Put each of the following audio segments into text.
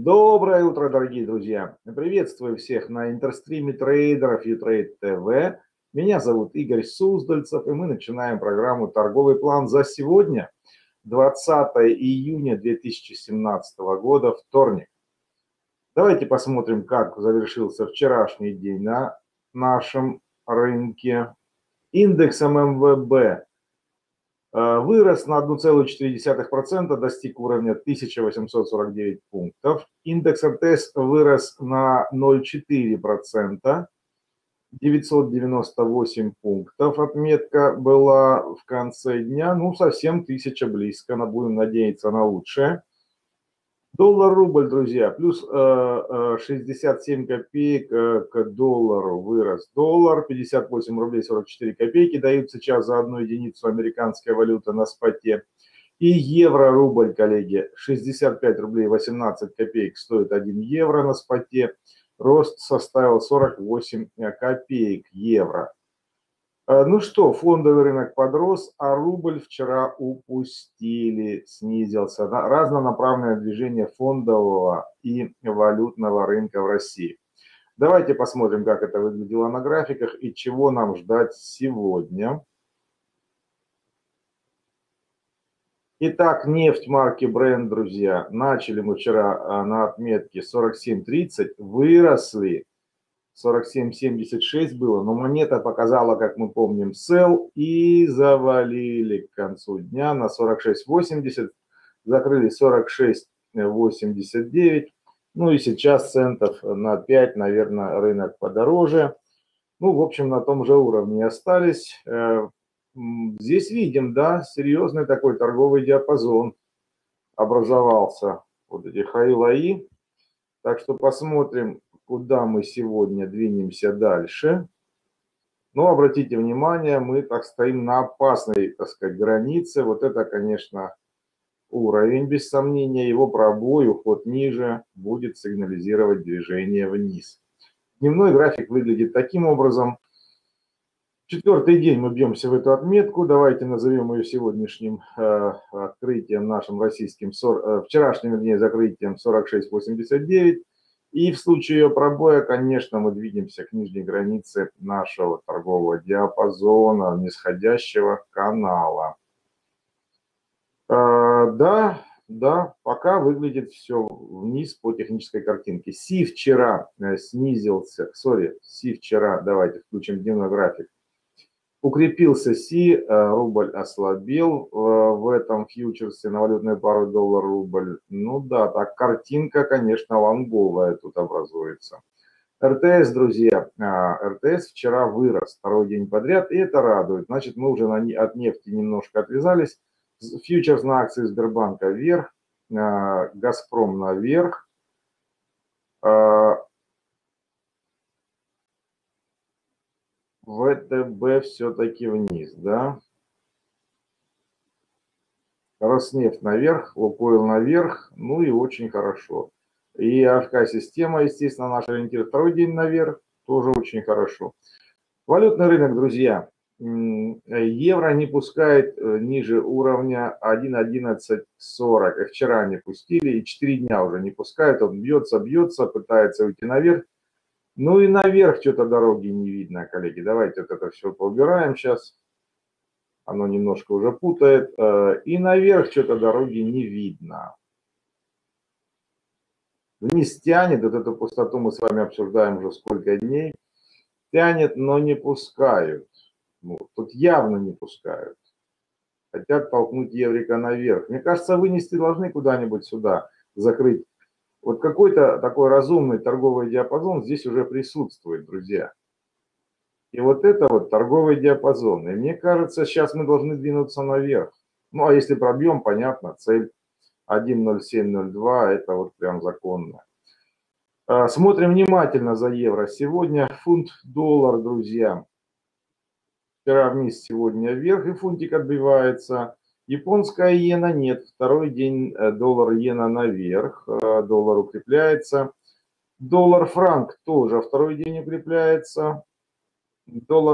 Доброе утро, дорогие друзья! Приветствую всех на интерстриме трейдеров Utrade TV. Меня зовут Игорь Суздальцев, и мы начинаем программу «Торговый план» за сегодня, 20 июня 2017 года, вторник. Давайте посмотрим, как завершился вчерашний день на нашем рынке. Индекс ММВБ вырос на 1,4%, достиг уровня 1849 пунктов. Индекс РТС вырос на 0,4%, 998 пунктов. Отметка была в конце дня, ну совсем 1000 близко, но будем надеяться на лучшее. Доллар-рубль, друзья, плюс 67 копеек к доллару вырос доллар, 58 рублей 44 копейки дают сейчас за одну единицу американской валюты на споте. И евро-рубль, коллеги, 65 рублей 18 копеек стоит 1 евро на споте, рост составил 48 копеек евро. Ну что, фондовый рынок подрос, а рубль вчера упустили, снизился. Разнонаправленное движение фондового и валютного рынка в России. Давайте посмотрим, как это выглядело на графиках и чего нам ждать сегодня. Итак, нефть марки Brent, друзья. Начали мы вчера на отметке 47.30, выросли. 47.76 было, но монета показала, как мы помним, sell и завалили к концу дня на 46.80, закрыли 46.89, ну и сейчас центов на 5, наверное, рынок подороже. Ну, в общем, на том же уровне остались. Здесь видим, да, серьезный такой торговый диапазон образовался, вот эти хай-лои. Так что посмотрим, куда мы сегодня двинемся дальше. Но обратите внимание, мы так стоим на опасной, так сказать, границе. Вот это, конечно, уровень, без сомнения. Его пробой, уход ниже будет сигнализировать движение вниз. Дневной график выглядит таким образом. Четвертый день мы бьемся в эту отметку. Давайте назовем ее сегодняшним открытием нашим российским, вчерашним, вернее, закрытием 46.89. И в случае ее пробоя, конечно, мы двигаемся к нижней границе нашего торгового диапазона, нисходящего канала. Да, пока выглядит все вниз по технической картинке. Си вчера снизился, Си вчера, давайте включим дневной график. Укрепился Си, рубль ослабел в этом фьючерсе на валютную пару доллар-рубль. Ну да, так картинка, конечно, лонговая тут образуется. РТС, друзья, РТС вчера вырос второй день подряд, и это радует. Значит, мы уже от нефти немножко отвязались. Фьючерс на акции Сбербанка вверх, Газпром наверх. ВТБ все-таки вниз, да. Роснефть наверх, Лукойл наверх, ну и очень хорошо. И АФК-система, естественно, наш ориентир второй день наверх, тоже очень хорошо. Валютный рынок, друзья. Евро не пускает ниже уровня 1.1140. Вчера не пустили, и 4 дня уже не пускают. Он бьется, пытается уйти наверх. Ну и наверх что-то дороги не видно, коллеги. Давайте вот это все поубираем сейчас. Оно немножко уже путает. И наверх что-то дороги не видно. Вниз тянет. Вот эту пустоту мы с вами обсуждаем уже сколько дней. Тянет, но не пускают. Ну, тут явно не пускают. Хотят толкнуть еврика наверх. Мне кажется, вынести должны куда-нибудь сюда, закрыть. Вот какой-то такой разумный торговый диапазон здесь уже присутствует, друзья. И вот это вот торговый диапазон. И мне кажется, сейчас мы должны двинуться наверх. Ну, а если пробьем, понятно, цель 1.0702, это вот прям законно. Смотрим внимательно за евро. Сегодня фунт-доллар, друзья. Вчера вниз, сегодня вверх, и фунтик отбивается. Японская иена нет. Второй день доллар-иена наверх. Доллар укрепляется. Доллар-франк тоже второй день укрепляется.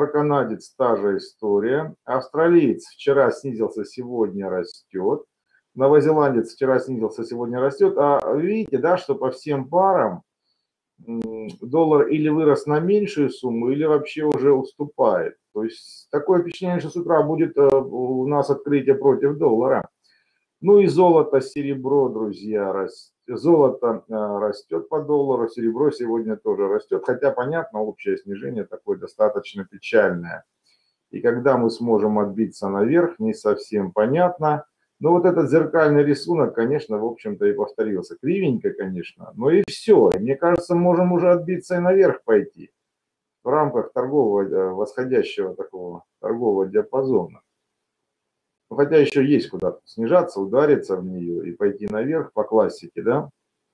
Доллар-канадец та же история. Австралиец вчера снизился, сегодня растет. Новозеландец вчера снизился, сегодня растет. А видите, да, что по всем парам доллар или вырос на меньшую сумму, или вообще уже уступает. То есть такое впечатление, что с утра будет у нас открытие против доллара. Ну и золото, серебро, друзья, золото растет по доллару, серебро сегодня тоже растет, хотя, понятно, общее снижение такое достаточно печальное. И когда мы сможем отбиться наверх, не совсем понятно. Но вот этот зеркальный рисунок, конечно, в общем-то и повторился. Кривенько, конечно, но и все. Мне кажется, можем уже отбиться и наверх пойти в рамках торгового, восходящего такого торгового диапазона. Ну, хотя еще есть куда снижаться, удариться в нее и пойти наверх по классике, да?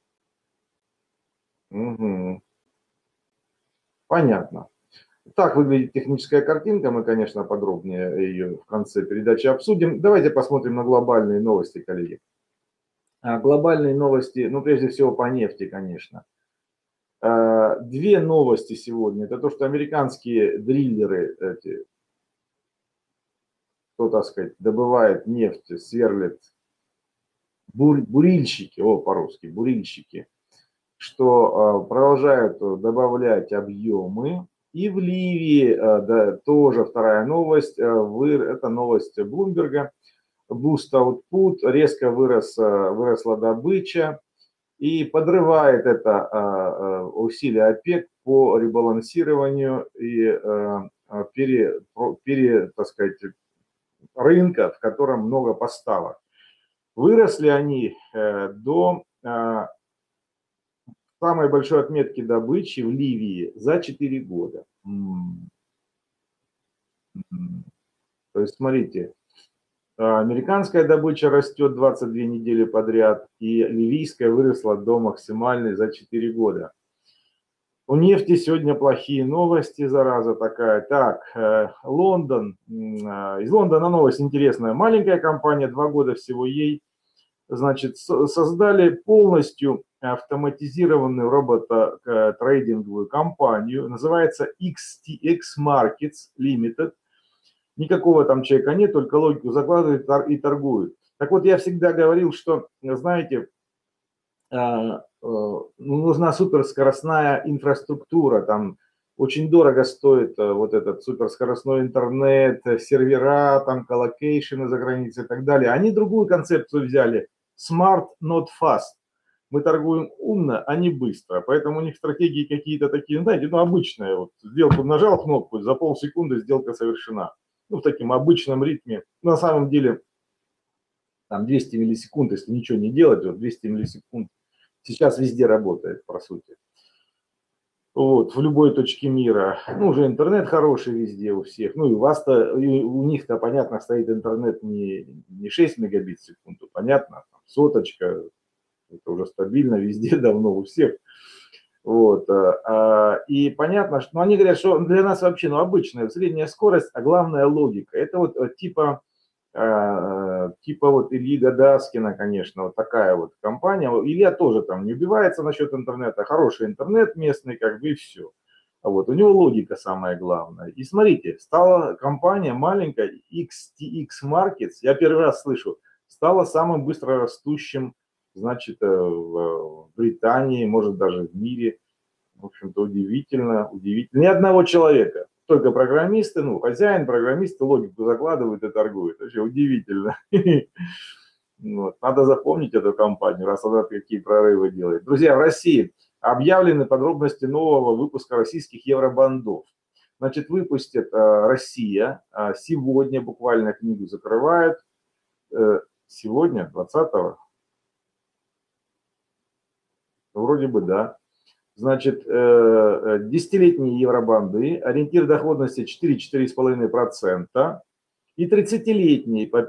Угу. Понятно. Так выглядит техническая картинка. Мы, конечно, подробнее ее в конце передачи обсудим. Давайте посмотрим на глобальные новости, коллеги. Глобальные новости, ну, прежде всего, по нефти, конечно. Две новости сегодня. Это то, что американские дриллеры, эти, кто, так сказать, добывает нефть, сверлит, бурильщики, по-русски, бурильщики, что продолжают добавлять объемы. И в Ливии, да, тоже вторая новость, это новость Блумберга, boost output, резко выросла добыча и подрывает это усилия ОПЕК по ребалансированию и так сказать, рынка, в котором много поставок. Выросли они до самой большой отметки добычи в Ливии за 4 года. То есть, смотрите, американская добыча растет 22 недели подряд, и ливийская выросла до максимальной за 4 года. У нефти сегодня плохие новости, зараза такая. Так, Лондон. Из Лондона новость интересная. Маленькая компания, 2 года всего ей. Значит, создали полностью автоматизированную робототрейдинговую компанию. Называется XTX Markets Limited. Никакого там человека нет, только логику закладывают и торгуют. Так вот, я всегда говорил, что, знаете, нужна суперскоростная инфраструктура. Там очень дорого стоит вот этот суперскоростной интернет, сервера, там коллокейшены за границей и так далее. Они другую концепцию взяли. Smart, not fast. Мы торгуем умно, а не быстро. Поэтому у них стратегии какие-то такие, знаете, ну, обычные. Вот, сделку нажал кнопку, за полсекунды сделка совершена. Ну, в таком обычном ритме. На самом деле, там 200 миллисекунд, если ничего не делать, вот 200 миллисекунд сейчас везде работает, по сути. Вот, в любой точке мира. Ну, уже интернет хороший везде у всех. Ну, и у вас-то, у них-то, понятно, стоит интернет не 6 мегабит в секунду, понятно, соточка, это уже стабильно везде, давно у всех. Вот, и понятно, что, ну, они говорят, что для нас вообще, ну, обычная средняя скорость, а главная логика. Это вот типа вот Ильи Гадаскина, конечно, вот такая вот компания. Илья тоже там не убивается насчет интернета, хороший интернет местный, как бы, и все. Вот, у него логика самая главная. И смотрите, стала компания маленькая, XTX Markets, я первый раз слышу, стала самым быстро растущим, значит, в Британии, может, даже в мире. В общем-то, удивительно, удивительно. Ни одного человека, только программисты, ну, хозяин, программисты логику закладывают и торгуют. Вообще удивительно. Вот. Надо запомнить эту компанию, раз она такие прорывы делает. Друзья, в России объявлены подробности нового выпуска российских евробандов. Значит, выпустит Россия. Сегодня буквально книгу закрывают. Сегодня, 20-го? Вроде бы, да. Значит, 10-летние евробанды, ориентир доходности 4-4,5%, и 30-летние по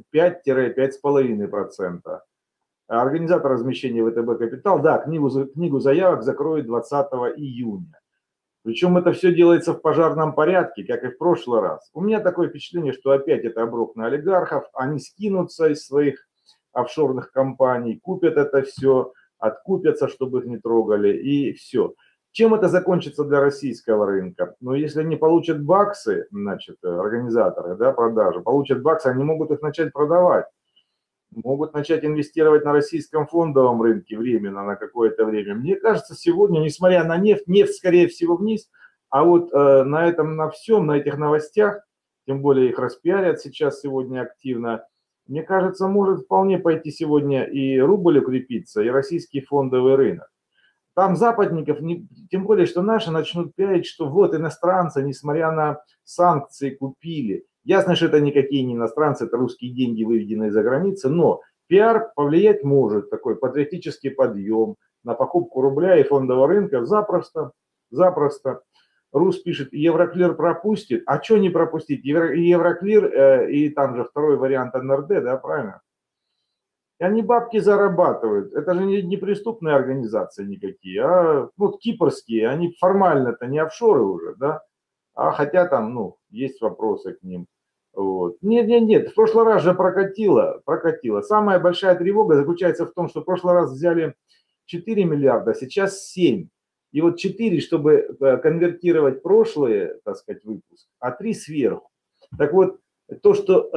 5-5,5%. Организатор размещения ВТБ Капитал, да, книгу заявок закроет 20 июня. Причем это все делается в пожарном порядке, как и в прошлый раз. У меня такое впечатление, что опять это оброк на олигархов, они скинутся из своих офшорных компаний, купят это все, откупятся, чтобы их не трогали, и все. Чем это закончится для российского рынка? Ну, если они получат баксы, значит, организаторы, да, продажи, получат баксы, они могут их начать продавать. могут начать инвестировать на российском фондовом рынке временно, на какое-то время. Мне кажется, сегодня, несмотря на нефть, скорее всего, вниз, а вот на этом, на всем, на этих новостях, тем более их распиарят сейчас сегодня активно, мне кажется, может вполне пойти сегодня и рубль укрепиться, и российский фондовый рынок. Там западников, тем более, что наши начнут пиарить, что вот иностранцы, несмотря на санкции, купили. Ясно, что это никакие не иностранцы, это русские деньги, выведенные за границу, но пиар повлиять может, такой патриотический подъем на покупку рубля и фондового рынка запросто, запросто. Рус пишет, Евроклир пропустит. А что не пропустить? Евроклир и там же второй вариант НРД, да, правильно? И они бабки зарабатывают. Это же не преступные организации никакие, а ну, кипрские. Они формально-то не офшоры уже, да? А хотя там, ну, есть вопросы к ним. Вот. Нет, в прошлый раз же прокатило. Самая большая тревога заключается в том, что в прошлый раз взяли 4 миллиарда, сейчас 7. И вот 4, чтобы конвертировать прошлые, так сказать, выпуск, а 3 сверху. Так вот, то, что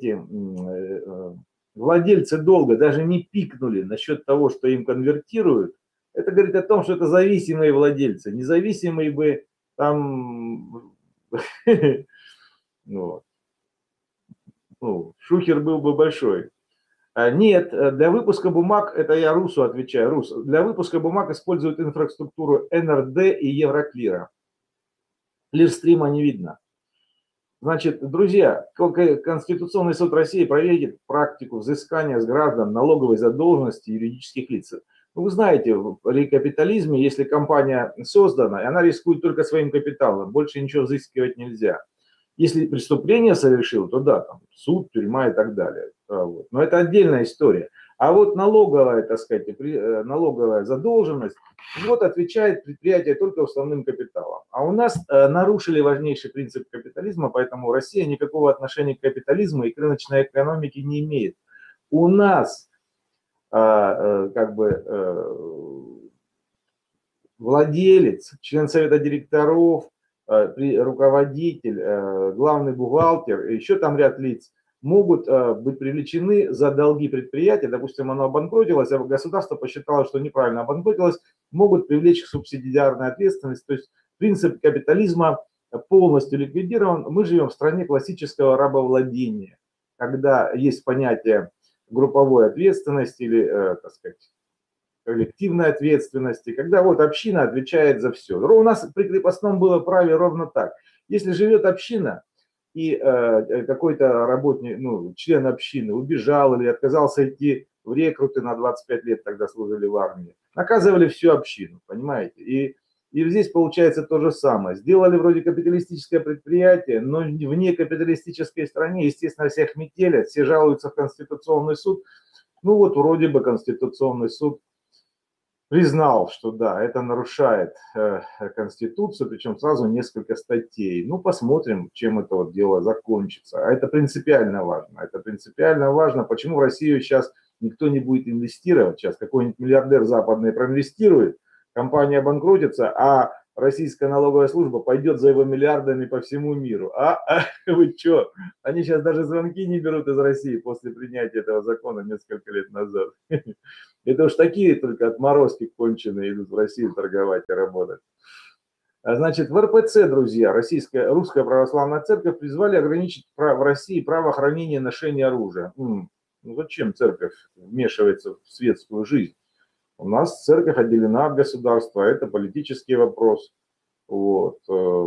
владельцы долга даже не пикнули насчет того, что им конвертируют, это говорит о том, что это зависимые владельцы. Независимые бы там ну, шухер был бы большой. Нет, для выпуска бумаг, это я Русу отвечаю, Рус, для выпуска бумаг используют инфраструктуру НРД и Евроклира. Клирстрима не видно. Значит, друзья, Конституционный суд России проверит практику взыскания с граждан налоговой задолженности юридических лиц. Ну, вы знаете, при капитализме, если компания создана, она рискует только своим капиталом, больше ничего взыскивать нельзя. Если преступление совершил, то да, там суд, тюрьма и так далее. Вот. Но это отдельная история. А вот налоговая, так сказать, налоговая задолженность, вот отвечает предприятие только уставным капиталом. А у нас нарушили важнейший принцип капитализма, поэтому Россия никакого отношения к капитализму и к рыночной экономике не имеет. У нас как бы владелец, член совета директоров, руководитель, главный бухгалтер, еще там ряд лиц могут быть привлечены за долги предприятия, допустим, оно обанкротилось, а государство посчитало, что неправильно обанкротилось, могут привлечь к субсидиарной ответственности. То есть принцип капитализма полностью ликвидирован. Мы живем в стране классического рабовладения, когда есть понятие групповой ответственности или, так сказать, коллективной ответственности, когда вот община отвечает за все. У нас при крепостном было праве ровно так. Если живет община, и какой-то работник, ну, член общины убежал или отказался идти в рекруты, на 25 лет тогда служили в армии, наказывали всю общину, понимаете? И здесь получается то же самое. Сделали вроде капиталистическое предприятие, но в некапиталистической стране, естественно, всех метелят, все жалуются в Конституционный суд. Ну вот вроде бы Конституционный суд признал, что да, это нарушает Конституцию, причем сразу несколько статей. Ну, посмотрим, чем это вот дело закончится. А это принципиально важно. Это принципиально важно. Почему в Россию сейчас никто не будет инвестировать? Сейчас какой-нибудь миллиардер западный проинвестирует, компания обанкротится, а российская налоговая служба пойдет за его миллиардами по всему миру. Вы что? Они сейчас даже звонки не берут из России после принятия этого закона несколько лет назад. Это уж такие только отморозки конченые идут в Россию торговать и работать. Значит, в РПЦ, друзья, Русская Православная Церковь призвали ограничить в России право хранения и ношения оружия. Ну, зачем церковь вмешивается в светскую жизнь? У нас церковь отделена от государства, это политический вопрос. Вот.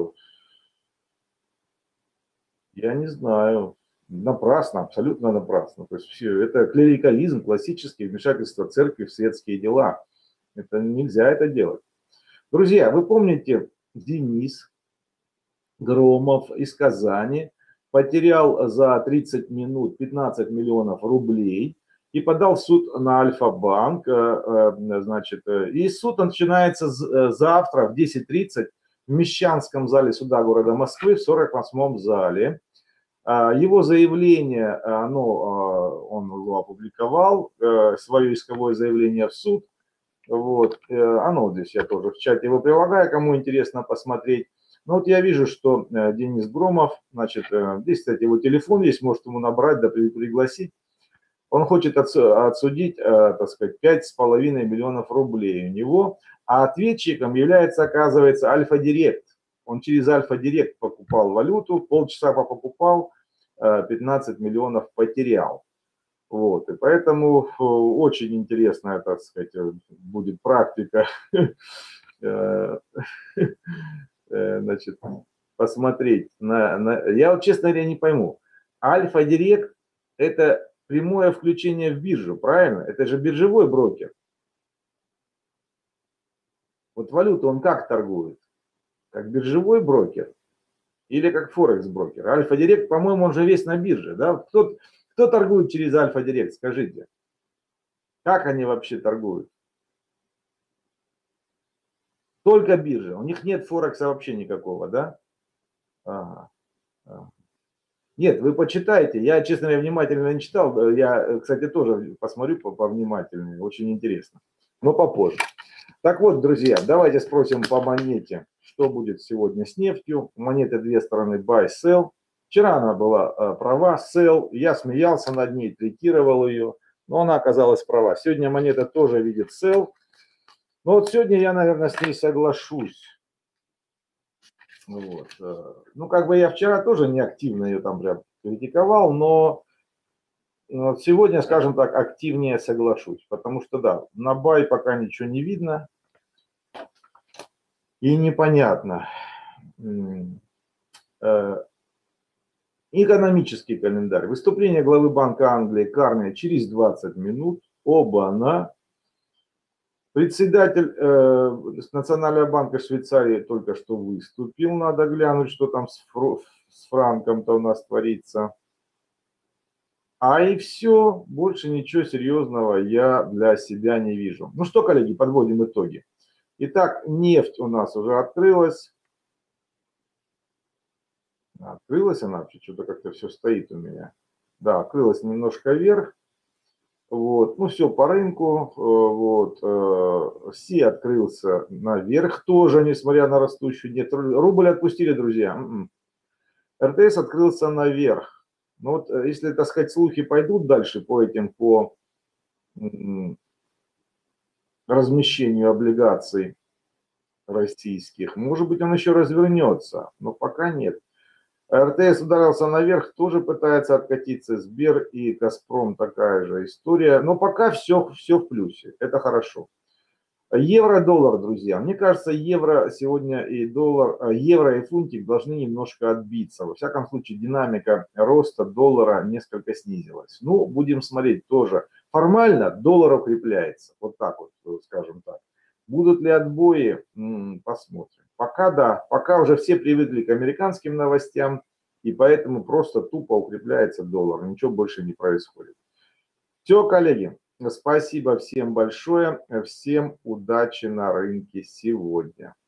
Я не знаю. Напрасно, абсолютно напрасно. То есть все, это клерикализм, классическое вмешательство церкви в светские дела. Это нельзя это делать. Друзья, вы помните, Денис Громов из Казани потерял за 30 минут 15 миллионов рублей и подал в суд на Альфа-банк. Значит, и суд начинается завтра в 10:30 в Мещанском зале суда города Москвы, в 48-м зале. Его заявление, он его опубликовал, свое исковое заявление в суд. Вот, оно здесь я тоже в чате его прилагаю, кому интересно посмотреть. Ну вот я вижу, что Денис Громов, значит, здесь, кстати, его телефон есть, может ему набрать, да пригласить. Он хочет отсудить, так сказать, 5,5 миллионов рублей у него, а ответчиком является, оказывается, Альфа-Директ. Он через Альфа-Директ покупал валюту, полчаса покупал, 15 миллионов потерял. Вот, и поэтому очень интересная, так сказать, будет практика, значит, посмотреть. Я вот, честно говоря, не пойму. Альфа-Директ – это прямое включение в биржу, правильно? Это же биржевой брокер. Вот валюту он как торгует? Как биржевой брокер или как форекс-брокер? Альфа-Директ, по-моему, он же весь на бирже, да? Кто торгует через Альфа-Директ, скажите? Как они вообще торгуют? Только биржа. У них нет форекса вообще никакого, да? Ага. Нет, вы почитайте. Я, честно говоря, внимательно не читал. Я, кстати, тоже посмотрю повнимательнее. Очень интересно. Но попозже. Так вот, друзья, давайте спросим по монете, что будет сегодня с нефтью. У монеты две стороны buy, sell. Вчера она была права, sell. Я смеялся над ней, третировал ее, но она оказалась права. Сегодня монета тоже видит sell. Но вот сегодня я, наверное, с ней соглашусь. Вот. Ну, как бы я вчера тоже не активно ее там прям критиковал, но сегодня, скажем так, активнее соглашусь. Потому что, да, на бай пока ничего не видно и непонятно. Экономический календарь. Выступление главы Банка Англии Карни через 20 минут. Оба-на. Председатель Национального банка Швейцарии только что выступил. Надо глянуть, что там с франком-то у нас творится. А и все, больше ничего серьезного я для себя не вижу. Ну что, коллеги, подводим итоги. Итак, нефть у нас уже открылась. Открылась она, что-то как-то все стоит у меня. Да, открылась немножко вверх. Вот, ну все по рынку, вот, Си открылся наверх тоже, несмотря на растущую, нет, рубль отпустили, друзья, РТС открылся наверх, ну вот, если, так сказать, слухи пойдут дальше по размещению облигаций российских, может быть, он еще развернется, но пока нет. РТС ударился наверх, тоже пытается откатиться. Сбер и Газпром такая же история. Но пока все в плюсе. Это хорошо. Евро-доллар, друзья. Мне кажется, евро сегодня и доллар, евро и фунтик должны немножко отбиться. Во всяком случае, динамика роста доллара несколько снизилась. Ну, будем смотреть тоже. Формально доллар укрепляется. Вот так вот, скажем так. Будут ли отбои? Посмотрим. Пока да, пока уже все привыкли к американским новостям, и поэтому просто тупо укрепляется доллар, ничего больше не происходит. Все, коллеги, спасибо всем большое, всем удачи на рынке сегодня.